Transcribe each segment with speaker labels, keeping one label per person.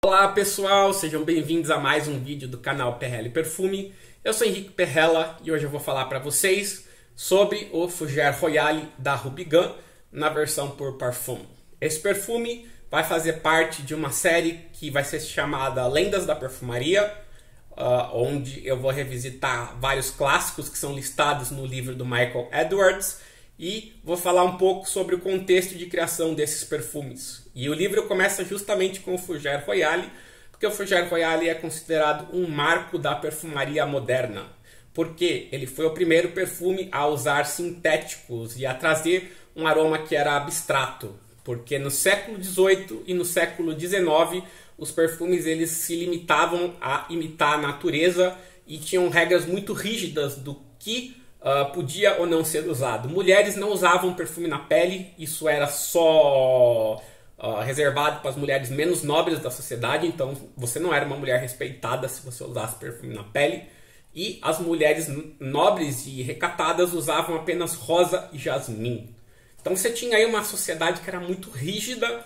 Speaker 1: Olá pessoal, sejam bem-vindos a mais um vídeo do canal Perrella e Perfume. Eu sou Henrique Perrella e hoje eu vou falar para vocês sobre o Fougère Royale da Ruby Gun na versão por Parfum. Esse perfume vai fazer parte de uma série que vai ser chamada Lendas da Perfumaria, onde eu vou revisitar vários clássicos que são listados no livro do Michael Edwards e vou falar um pouco sobre o contexto de criação desses perfumes. E o livro começa justamente com o Fougère Royale, porque o Fougère Royale é considerado um marco da perfumaria moderna, porque ele foi o primeiro perfume a usar sintéticos e a trazer um aroma que era abstrato, porque no século XVIII e no século XIX os perfumes eles se limitavam a imitar a natureza e tinham regras muito rígidas do que podia ou não ser usado. Mulheres não usavam perfume na pele, isso era só reservado para as mulheres menos nobres da sociedade, então você não era uma mulher respeitada se você usasse perfume na pele. E as mulheres nobres e recatadas usavam apenas rosa e jasmim. Então você tinha aí uma sociedade que era muito rígida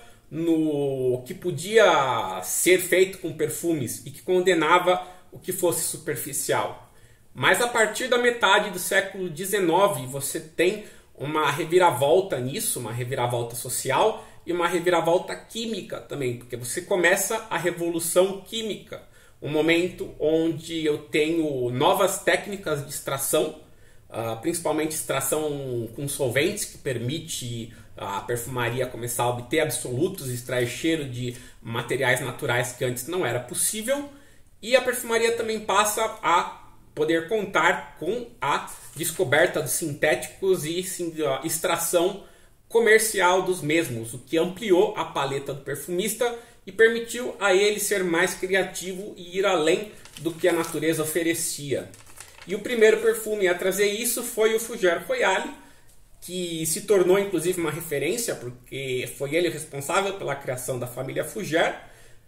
Speaker 1: no que podia ser feito com perfumes e que condenava o que fosse superficial. Mas a partir da metade do século XIX você tem uma reviravolta nisso, uma reviravolta social e uma reviravolta química também, porque você começa a Revolução Química, um momento onde eu tenho novas técnicas de extração, principalmente extração com solventes, que permite a perfumaria começar a obter absolutos, extrair cheiro de materiais naturais que antes não era possível, e a perfumaria também passa a poder contar com a descoberta dos sintéticos e a extração comercial dos mesmos, o que ampliou a paleta do perfumista e permitiu a ele ser mais criativo e ir além do que a natureza oferecia. E o primeiro perfume a trazer isso foi o Fougère Royale, que se tornou inclusive uma referência, porque foi ele o responsável pela criação da família Fougère.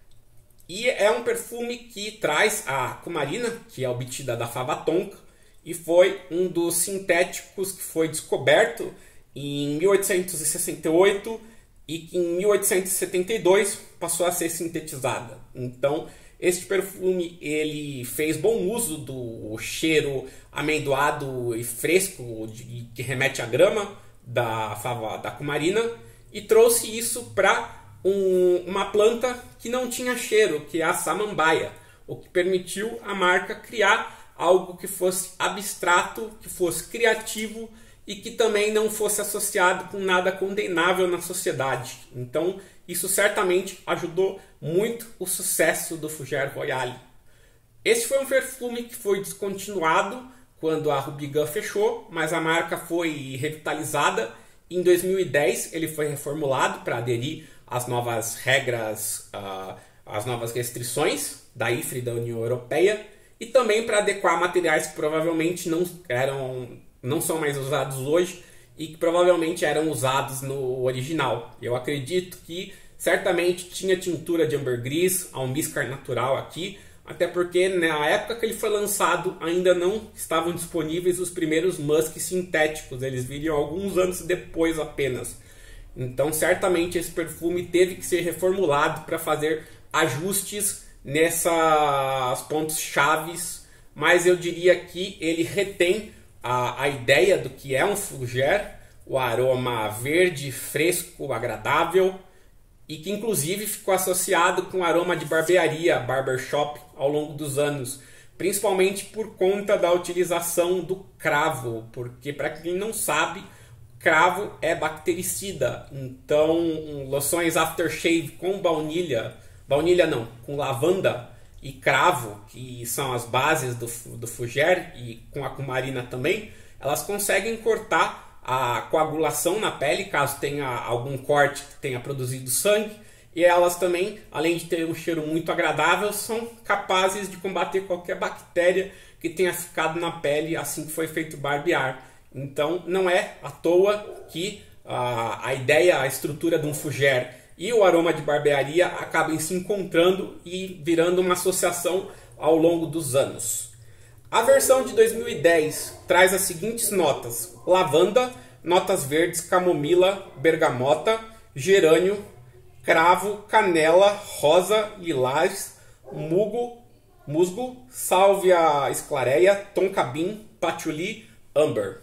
Speaker 1: E é um perfume que traz a cumarina, que é obtida da fava tonka, e foi um dos sintéticos que foi descoberto em 1868 e que em 1872 passou a ser sintetizada. Então, este perfume ele fez bom uso do cheiro amendoado e fresco que remete à grama da fava da cumarina e trouxe isso para uma planta que não tinha cheiro, que é a samambaia, o que permitiu a marca criar algo que fosse abstrato, que fosse criativo e que também não fosse associado com nada condenável na sociedade. Então isso certamente ajudou muito o sucesso do Fougère Royale. Esse foi um perfume que foi descontinuado quando a Ruby Gun fechou, mas a marca foi revitalizada. Em 2010 ele foi reformulado para aderir às novas regras, às novas restrições da IFRE da União Europeia e também para adequar materiais que provavelmente não são mais usados hoje e que provavelmente eram usados no original. Eu acredito que certamente tinha tintura de ambergris, almíscar natural aqui, até porque na época que ele foi lançado ainda não estavam disponíveis os primeiros musk sintéticos, eles viriam alguns anos depois apenas. Então certamente esse perfume teve que ser reformulado para fazer ajustes nessas pontos chaves, mas eu diria que ele retém a ideia do que é um fougère, o aroma verde, fresco, agradável, e que inclusive ficou associado com o aroma de barbearia, barbershop, ao longo dos anos, principalmente por conta da utilização do cravo, porque para quem não sabe, cravo é bactericida, então loções aftershave com com lavanda e cravo, que são as bases do fougère e com a cumarina também, elas conseguem cortar a coagulação na pele, caso tenha algum corte que tenha produzido sangue, e elas também, além de ter um cheiro muito agradável, são capazes de combater qualquer bactéria que tenha ficado na pele assim que foi feito barbear. Então não é à toa que a ideia, a estrutura de um fougère e o aroma de barbearia acabem se encontrando e virando uma associação ao longo dos anos. A versão de 2010 traz as seguintes notas: lavanda, notas verdes, camomila, bergamota, gerânio cravo, canela, rosa, lilás, musgo, sálvia esclareia, tonka-bean, patchouli, amber.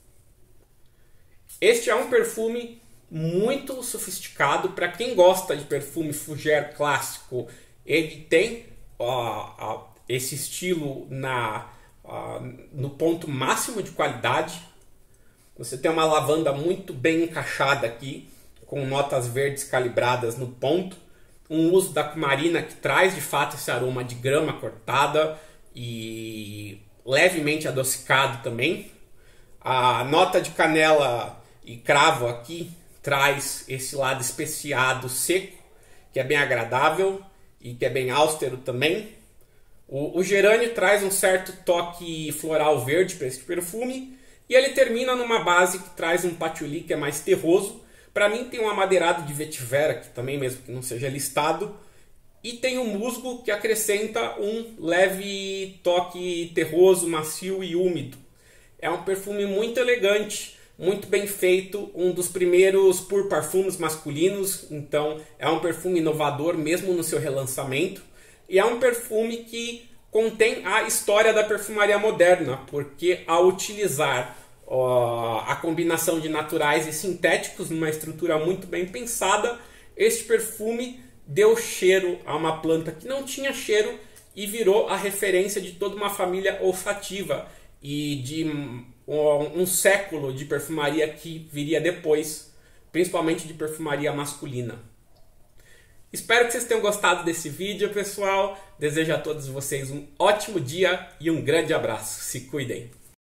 Speaker 1: Este é um perfume muito sofisticado para quem gosta de perfume fougère clássico. Ele tem esse estilo no ponto máximo de qualidade. Você tem uma lavanda muito bem encaixada aqui, com notas verdes calibradas no ponto. Um uso da cumarina que traz de fato esse aroma de grama cortada e levemente adocicado também. A nota de canela e cravo aqui traz esse lado especiado seco, que é bem agradável e que é bem austero também. O gerânio traz um certo toque floral verde para esse perfume. E ele termina numa base que traz um patchouli que é mais terroso. Para mim tem um amadeirado de vetiver aqui também, mesmo que não seja listado. E tem um musgo que acrescenta um leve toque terroso, macio e úmido. É um perfume muito elegante, muito bem feito, um dos primeiros pur parfums masculinos, então é um perfume inovador mesmo no seu relançamento, e é um perfume que contém a história da perfumaria moderna, porque ao utilizar a combinação de naturais e sintéticos numa estrutura muito bem pensada, este perfume deu cheiro a uma planta que não tinha cheiro e virou a referência de toda uma família olfativa e de um século de perfumaria que viria depois, principalmente de perfumaria masculina. Espero que vocês tenham gostado desse vídeo, pessoal. Desejo a todos vocês um ótimo dia e um grande abraço. Se cuidem!